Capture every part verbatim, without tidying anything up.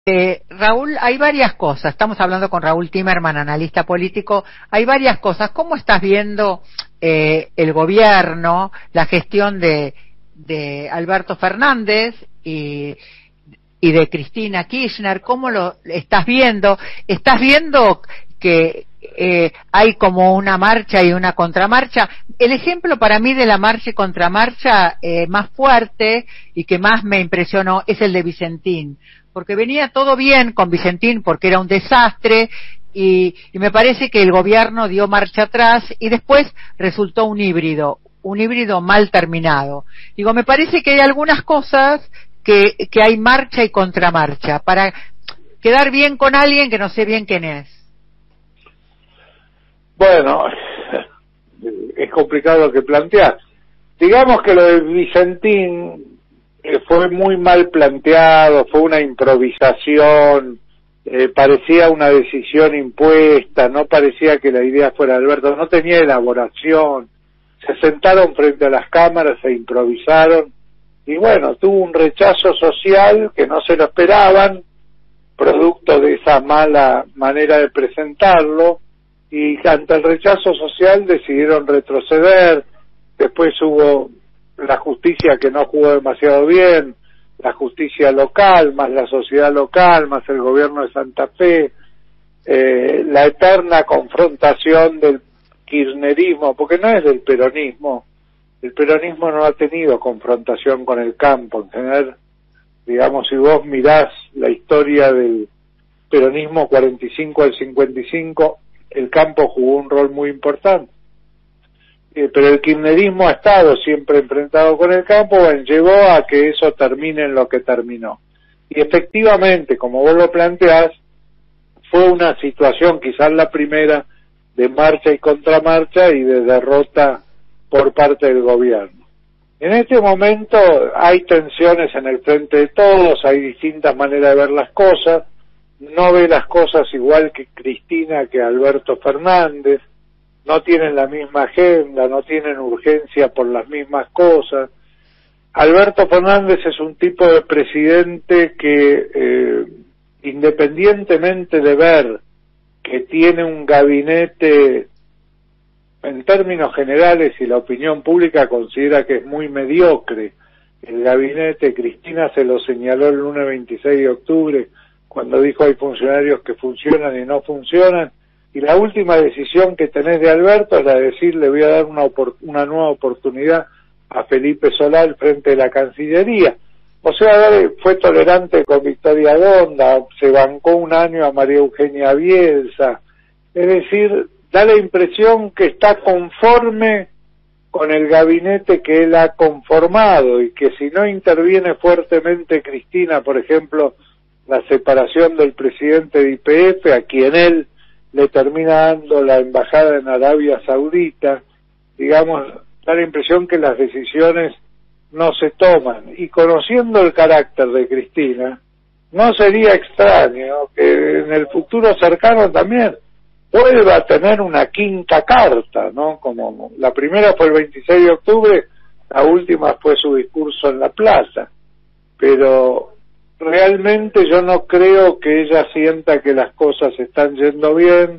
Eh, Raúl, hay varias cosas. Estamos hablando con Raúl Timerman, analista político. Hay varias cosas. ¿Cómo estás viendo eh, el gobierno, la gestión de, de Alberto Fernández y, y de Cristina Kirchner? ¿Cómo lo estás viendo? ¿Estás viendo que eh, hay como una marcha y una contramarcha? El ejemplo para mí de la marcha y contramarcha eh, más fuerte y que más me impresionó es el de Vicentín, porque venía todo bien con Vicentín porque era un desastre y, y me parece que el gobierno dio marcha atrás y después resultó un híbrido, un híbrido mal terminado. Digo, me parece que hay algunas cosas que, que hay marcha y contramarcha para quedar bien con alguien que no sé bien quién es. Bueno, es complicado lo que planteas. Digamos que lo de Vicentín fue muy mal planteado, fue una improvisación, eh, parecía una decisión impuesta, no parecía que la idea fuera de Alberto, no tenía elaboración, se sentaron frente a las cámaras, se improvisaron, y bueno, tuvo un rechazo social que no se lo esperaban, producto de esa mala manera de presentarlo, y ante el rechazo social decidieron retroceder. Después hubo la justicia que no jugó demasiado bien, la justicia local, más la sociedad local, más el gobierno de Santa Fe, eh, la eterna confrontación del kirchnerismo, porque no es del peronismo, el peronismo no ha tenido confrontación con el campo en general. Digamos, si vos mirás la historia del peronismo cuarenta y cinco al cincuenta y cinco, el campo jugó un rol muy importante. Pero el kirchnerismo ha estado siempre enfrentado con el campo, bueno, llevó a que eso termine en lo que terminó. Y efectivamente, como vos lo planteás, fue una situación, quizás la primera, de marcha y contramarcha y de derrota por parte del gobierno. En este momento hay tensiones en el frente de todos, hay distintas maneras de ver las cosas, no ve las cosas igual que Cristina, que Alberto Fernández, no tienen la misma agenda, no tienen urgencia por las mismas cosas. Alberto Fernández es un tipo de presidente que, eh, independientemente de ver que tiene un gabinete, en términos generales, y la opinión pública considera que es muy mediocre, el gabinete, Cristina se lo señaló el lunes veintiséis de octubre, cuando dijo hay funcionarios que funcionan y no funcionan, y la última decisión que tenés de Alberto es la de decir le voy a dar una, una nueva oportunidad a Felipe Solá al frente de la Cancillería. O sea, fue tolerante con Victoria Donda, se bancó un año a María Eugenia Bielsa, es decir, da la impresión que está conforme con el gabinete que él ha conformado y que si no interviene fuertemente Cristina, por ejemplo, la separación del presidente de Y P F, a quien él le termina dando la embajada en Arabia Saudita, digamos, da la impresión que las decisiones no se toman. Y conociendo el carácter de Cristina, no sería extraño que en el futuro cercano también vuelva a tener una quinta carta, ¿no? Como la primera fue el veintiséis de octubre, la última fue su discurso en la plaza. Pero realmente yo no creo que ella sienta que las cosas están yendo bien,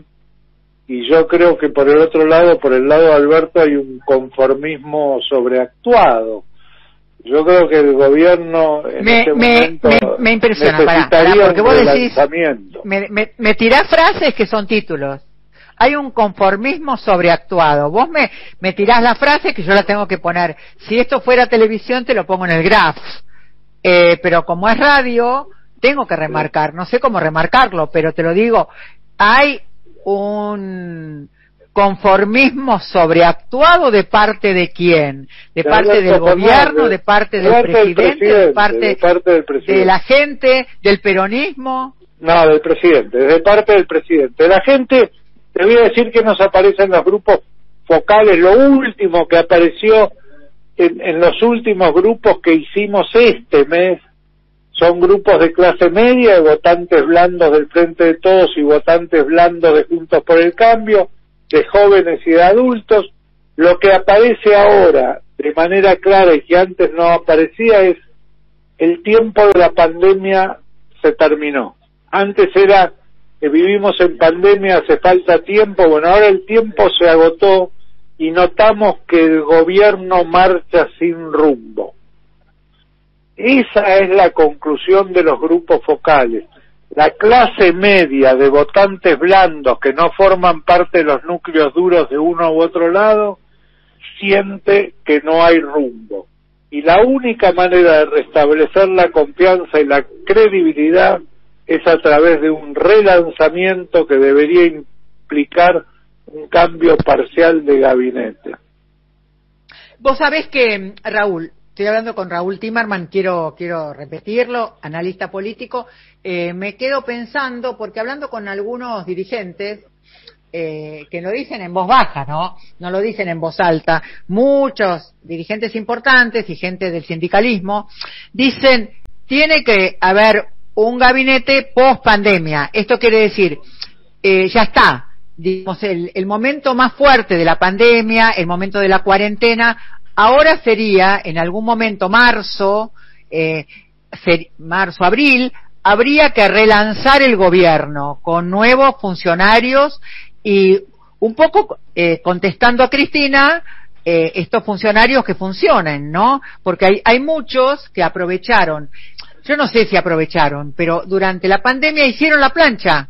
y yo creo que por el otro lado, por el lado de Alberto, hay un conformismo sobreactuado. Yo creo que el gobierno en me, este me, momento me, me impresiona, necesitaría pará, pará, porque un vos decís, relanzamiento. me, me, me tirás frases que son títulos. Hay un conformismo sobreactuado. Vos me, me tirás la frase que yo la tengo que poner. Si esto fuera televisión te lo pongo en el graph. Eh, pero como es radio, tengo que remarcar, no sé cómo remarcarlo, pero te lo digo, hay un conformismo sobreactuado de parte de quién, de de parte del gobierno, de, de parte de del parte presidente, del presidente, de parte, de parte del presidente, de la gente, del peronismo. No, del presidente, de parte del presidente. La gente, te voy a decir que nos aparecen los grupos focales, lo último que apareció En, en los últimos grupos que hicimos este mes, son grupos de clase media, de votantes blandos del Frente de Todos y votantes blandos de Juntos por el Cambio, de jóvenes y de adultos. Lo que aparece ahora de manera clara y que antes no aparecía es el tiempo de la pandemia se terminó. Antes era que vivimos en pandemia, hace falta tiempo, bueno, ahora el tiempo se agotó y notamos que el gobierno marcha sin rumbo. Esa es la conclusión de los grupos focales. La clase media de votantes blandos que no forman parte de los núcleos duros de uno u otro lado, siente que no hay rumbo. Y la única manera de restablecer la confianza y la credibilidad es a través de un relanzamiento que debería implicar un cambio parcial de gabinete. Vos sabés que, Raúl, estoy hablando con Raúl Timerman, quiero quiero repetirlo, analista político, eh, me quedo pensando, porque hablando con algunos dirigentes, eh, que lo dicen en voz baja, ¿no? No lo dicen en voz alta, muchos dirigentes importantes y gente del sindicalismo dicen, tiene que haber un gabinete post pandemia. Esto quiere decir, eh, ya está, digamos, el, el momento más fuerte de la pandemia, el momento de la cuarentena, ahora sería, en algún momento, marzo, eh, ser, marzo, abril, habría que relanzar el gobierno con nuevos funcionarios y un poco eh, contestando a Cristina, eh, estos funcionarios que funcionen, ¿no? Porque hay, hay muchos que aprovecharon, yo no sé si aprovecharon, pero durante la pandemia hicieron la plancha.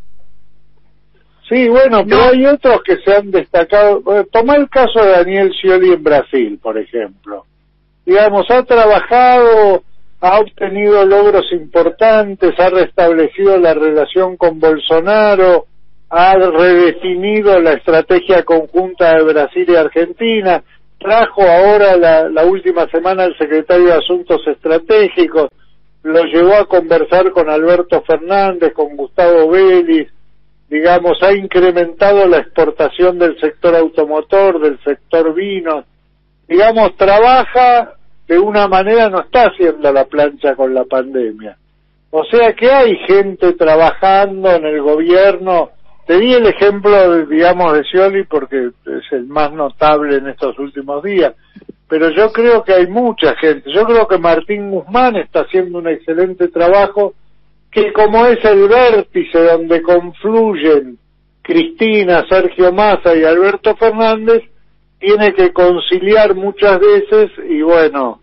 Sí, bueno, no. Pero hay otros que se han destacado. Toma el caso de Daniel Scioli en Brasil, por ejemplo. Digamos, ha trabajado, ha obtenido logros importantes, ha restablecido la relación con Bolsonaro, ha redefinido la estrategia conjunta de Brasil y Argentina, trajo ahora la, la última semana al secretario de Asuntos Estratégicos, lo llevó a conversar con Alberto Fernández, con Gustavo Vélez, digamos, ha incrementado la exportación del sector automotor, del sector vino, digamos, trabaja de una manera, no está haciendo la plancha con la pandemia. O sea que hay gente trabajando en el gobierno. Te di el ejemplo, de, digamos, de Scioli porque es el más notable en estos últimos días, pero yo creo que hay mucha gente. Yo creo que Martín Guzmán está haciendo un excelente trabajo, que como es el vértice donde confluyen Cristina, Sergio Massa y Alberto Fernández, tiene que conciliar muchas veces y bueno,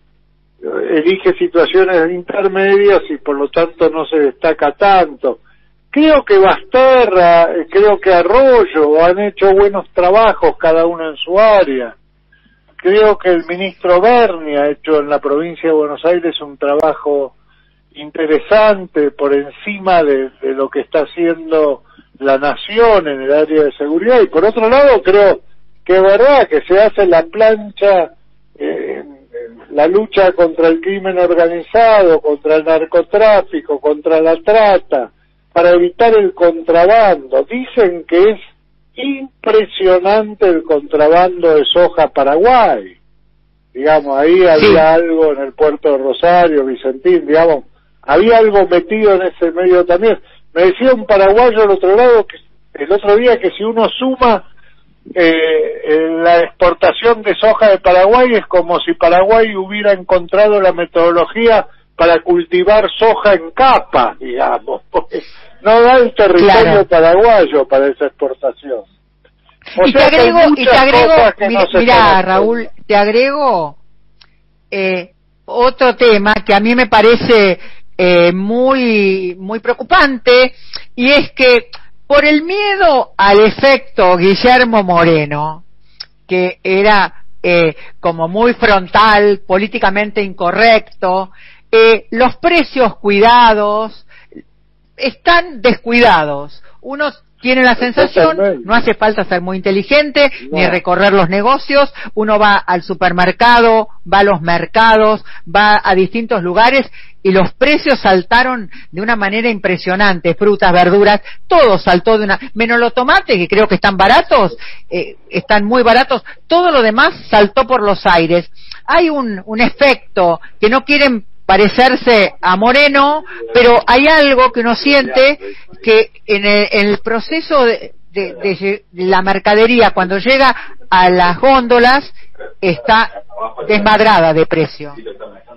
elige situaciones intermedias y por lo tanto no se destaca tanto. Creo que Basterra, creo que Arroyo han hecho buenos trabajos cada uno en su área. Creo que el ministro Berni ha hecho en la provincia de Buenos Aires un trabajo interesante por encima de, de lo que está haciendo la nación en el área de seguridad. Y por otro lado creo que es verdad que se hace la plancha, eh, la lucha contra el crimen organizado, contra el narcotráfico, contra la trata, para evitar el contrabando. Dicen que es impresionante el contrabando de soja a Paraguay. Digamos, ahí había sí. algo en el puerto de Rosario, Vicentín, digamos, había algo metido en ese medio también. Me decía un paraguayo el otro lado, que el otro día, que si uno suma eh, la exportación de soja de Paraguay, es como si Paraguay hubiera encontrado la metodología para cultivar soja en capa, digamos, porque no da el territorio claro. paraguayo para esa exportación. O y, sea te agrego, y te agrego, mira, no mira Raúl, te agrego eh, otro tema que a mí me parece eh, muy muy preocupante, y es que por el miedo al efecto Guillermo Moreno, que era eh, como muy frontal, políticamente incorrecto, eh, los precios cuidados están descuidados. Uno tiene la sensación, no hace falta ser muy inteligente, no. ni recorrer los negocios, uno va al supermercado, va a los mercados, va a distintos lugares y los precios saltaron de una manera impresionante, frutas, verduras, todo saltó de una, menos los tomates, que creo que están baratos, eh, están muy baratos, todo lo demás saltó por los aires. Hay un, un efecto que no quieren parecerse a Moreno, pero hay algo que uno siente que en el, en el proceso de, de, de, de la mercadería, cuando llega a las góndolas, está desmadrada de precio. Sí,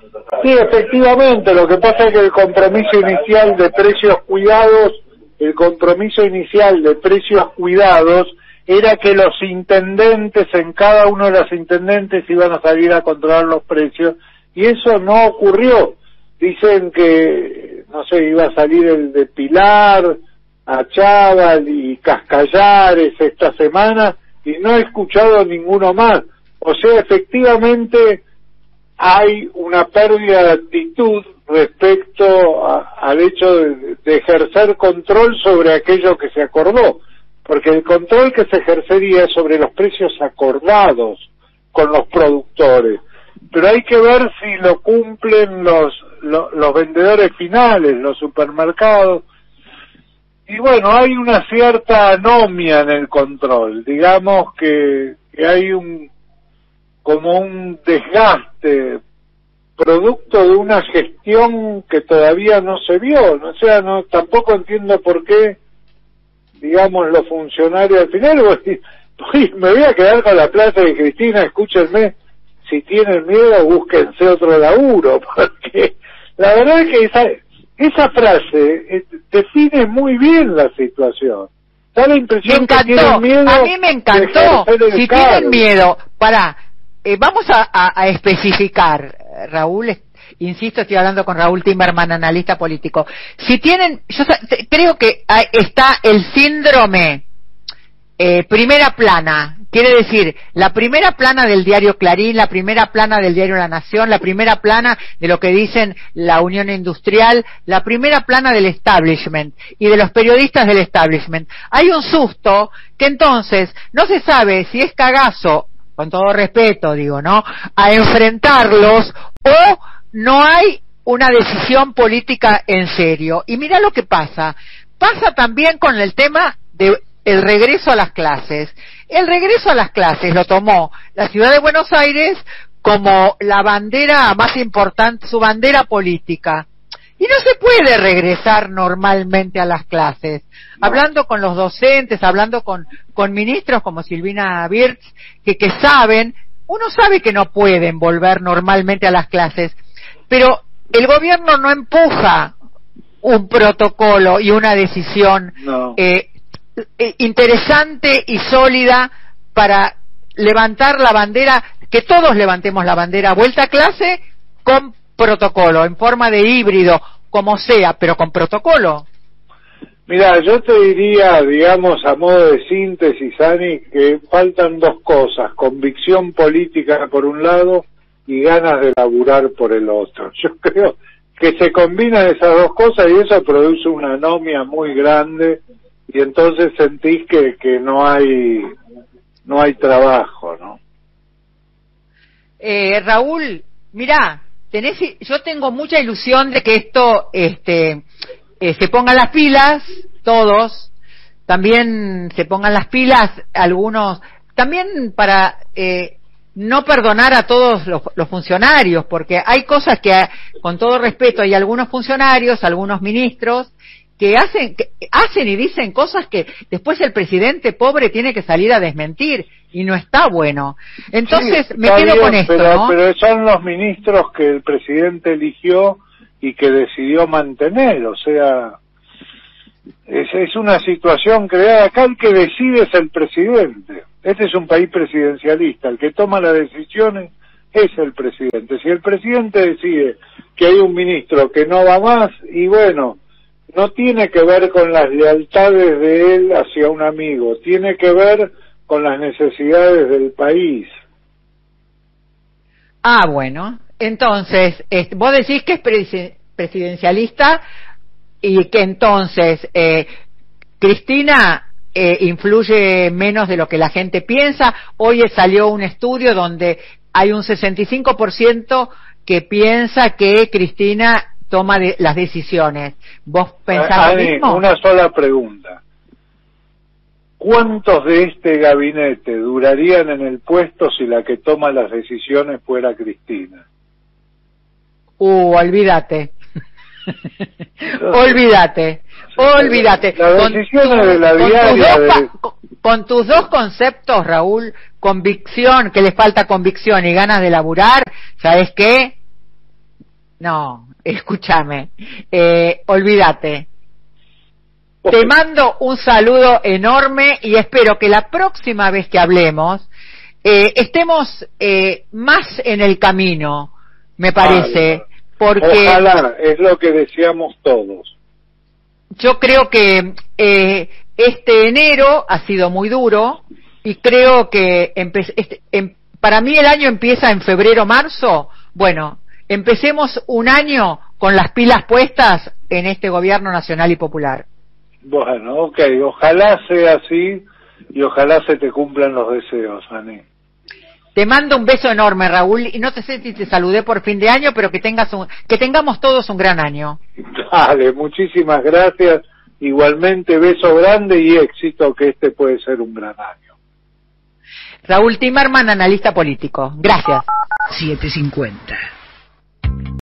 Sí, efectivamente, lo que pasa es que el compromiso inicial de precios cuidados, el compromiso inicial de precios cuidados era que los intendentes, en cada uno de los intendentes iban a salir a controlar los precios, y eso no ocurrió. Dicen que, no sé, iba a salir el de Pilar, Achával y Cascallares esta semana, y no he escuchado ninguno más. O sea, efectivamente hay una pérdida de actitud respecto a, al hecho de, de ejercer control sobre aquello que se acordó, porque el control que se ejercería es sobre los precios acordados con los productores, pero hay que ver si lo cumplen los, los, los vendedores finales, los supermercados, y bueno, hay una cierta anomia en el control, digamos que, que hay un como un desgaste producto de una gestión que todavía no se vio, o sea, no tampoco entiendo por qué, digamos, los funcionarios al final, pues, me voy a quedar con la plata de Cristina, escúchenme, si tienen miedo búsquense otro laburo, porque la verdad es que esa, esa frase eh, define muy bien la situación. Da la impresión me encantó, que tienen miedo. A mí me encantó, si cargo. Tienen miedo, para... Eh, vamos a, a, a especificar, Raúl, insisto, estoy hablando con Raúl Timerman, analista político. Si tienen, yo creo que hay, está el síndrome eh, primera plana, quiere decir, la primera plana del diario Clarín, la primera plana del diario La Nación, la primera plana de lo que dicen la Unión Industrial, la primera plana del establishment y de los periodistas del establishment. Hay un susto que entonces no se sabe si es cagazo, con todo respeto digo, ¿no?, a enfrentarlos, o no hay una decisión política en serio. Y mira lo que pasa, pasa también con el tema de el regreso a las clases. El regreso a las clases lo tomó la Ciudad de Buenos Aires como la bandera más importante, su bandera política. Y no se puede regresar normalmente a las clases. No. Hablando con los docentes, hablando con, con ministros como Silvina Birz, que, que saben, uno sabe que no pueden volver normalmente a las clases, pero el gobierno no empuja un protocolo y una decisión no. eh, eh, interesante y sólida para levantar la bandera, que todos levantemos la bandera, vuelta a clase con protocolo, en forma de híbrido, como sea, pero con protocolo. Mira, yo te diría, digamos, a modo de síntesis, Ani, que faltan dos cosas: convicción política por un lado y ganas de laburar por el otro. Yo creo que se combinan esas dos cosas y eso produce una anomia muy grande, y entonces sentís que, que no hay no hay trabajo, ¿no? Eh, Raúl, mirá, tenés, yo tengo mucha ilusión de que esto este eh, se pongan las pilas todos, también se pongan las pilas algunos, también para eh, no perdonar a todos los, los funcionarios, porque hay cosas que, con todo respeto, hay algunos funcionarios, algunos ministros que hacen que hacen y dicen cosas que después el presidente pobre tiene que salir a desmentir, y no está bueno. Entonces sí, me quedo bien, con esto, pero, ¿no? pero son los ministros que el presidente eligió y que decidió mantener, o sea, es, es una situación creada. Acá el que decide es el presidente. Este es un país presidencialista, el que toma las decisiones es el presidente. Si el presidente decide que hay un ministro que no va más, y bueno, no tiene que ver con las lealtades de él hacia un amigo, tiene que ver con las necesidades del país. Ah, bueno, entonces, eh, vos decís que es presi- presidencialista y que entonces eh, Cristina eh, influye menos de lo que la gente piensa. Hoy salió un estudio donde hay un sesenta y cinco por ciento que piensa que Cristina toma de, las decisiones. ¿Vos pensás lo mismo? Una sola pregunta. ¿Cuántos de este gabinete durarían en el puesto si la que toma las decisiones fuera Cristina? Uh, olvídate. olvídate. Olvídate. Las decisiones de la diaria... Con tus, dos, de... con tus dos conceptos, Raúl, convicción, que les falta convicción y ganas de laburar, ¿sabes qué? No, escúchame, eh, olvídate. Te mando un saludo enorme y espero que la próxima vez que hablemos eh, estemos eh, más en el camino, me parece, porque ojalá, es lo que deseamos todos. Yo creo que eh, este enero ha sido muy duro y creo que empe- este, em- para mí el año empieza en febrero, marzo. Bueno, empecemos un año con las pilas puestas en este gobierno nacional y popular. Bueno, ok, ojalá sea así y ojalá se te cumplan los deseos, Ani. Te mando un beso enorme, Raúl, y no te sé si te saludé por fin de año, pero que tengas un, que tengamos todos un gran año. Dale, muchísimas gracias. Igualmente, beso grande y éxito, que este puede ser un gran año. Raúl Timerman, analista político. Gracias. siete cincuenta